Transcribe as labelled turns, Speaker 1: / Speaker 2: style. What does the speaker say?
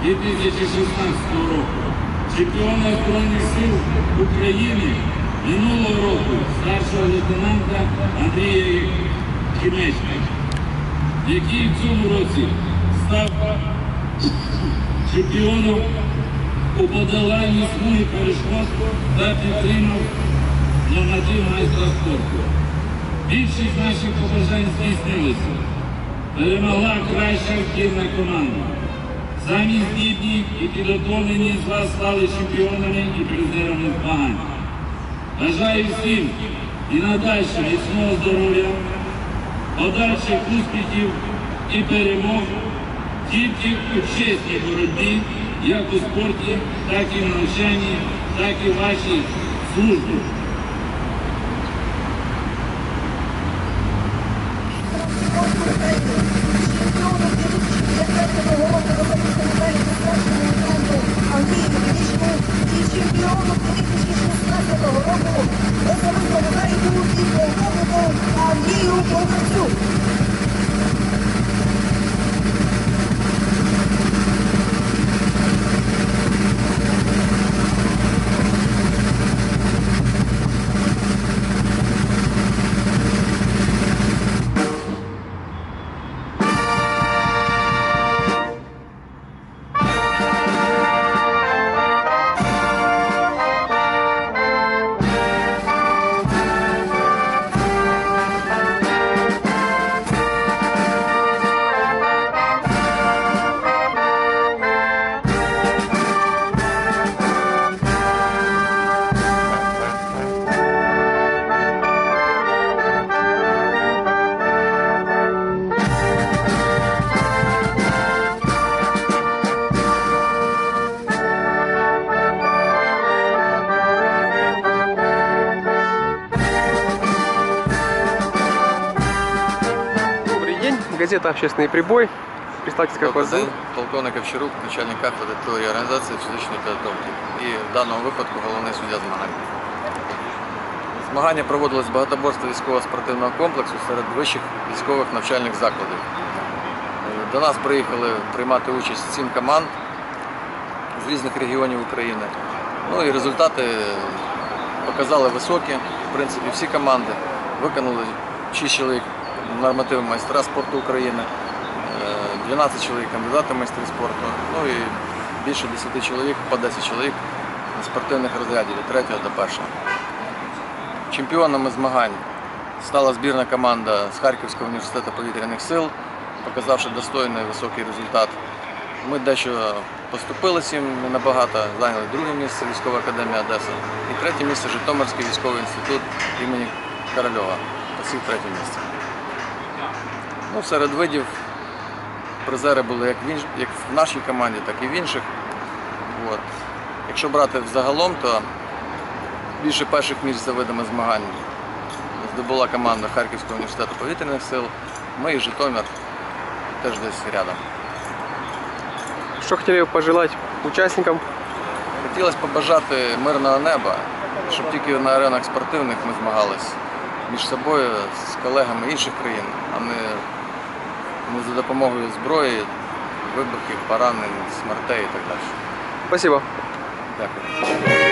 Speaker 1: 2016 року, чемпіона Збройних сил України минулого року старшого лейтенанта Андрія Кімечка, який в цьому році став чемпіоном у подоланні смуги перешкод та підтримав норматив майстра спорту. Більшість наших побажань здійснилися. Перемогла краща збірна команда. Самі здібні і підготовлені з вас стали чемпіонами і призерами змагань. Бажаю всім і надальше міцного здоров'я, подальших успіхів і перемог тільки у чесній боротьбі, як у спорті, так і в навчанні, так і в вашій службі.
Speaker 2: Чемпіоном 2016 року особисто вітаю і Андрію Ковальцю.
Speaker 3: Газета «Общественный прибой». Представьтесь, как вас зовут?
Speaker 4: Полковник Овчарук, начальник кафедри теорії організації фізичної підготовки і в даному випадку головний суддя змагань. Змагання проводилось в багатоборстві військово-спортивного комплексу серед вищих військових навчальних закладів. До нас приїхали приймати участь 7 команд з різних регіонів України. Ну і результати показали високі. В принципі, всі команди виконали 6 чоловік нормативи майстра спорту України, 12 чоловік кандидати в майстри спорту, ну і більше 10 чоловік, по 10 чоловік спортивних розрядів від 3 до 1. Чемпіонами змагань стала збірна команда з Харківського університету повітряних сил, показавши достойний високий результат. Ми дещо поступилися їм набагато, зайняли 2-е місце Військова академія Одеса і 3-е місце Житомирський військовий інститут імені Корольова, посів 3-е місце. Ну, серед видів призери були як в нашій команді, так і в інших. От. Якщо брати взагалом, то більше перших місць за видами змагань здобула команда Харківського університету повітряних сил, ми і Житомир теж десь рядом.
Speaker 3: Що хотіли пожелати учасникам?
Speaker 4: Хотілося побажати мирного неба, щоб тільки на аренах спортивних ми змагались між собою, з колегами інших країн, а не за допомогою зброї, вибухів, поранень, смертей і так далі.
Speaker 3: Спасибо.
Speaker 4: Дякую.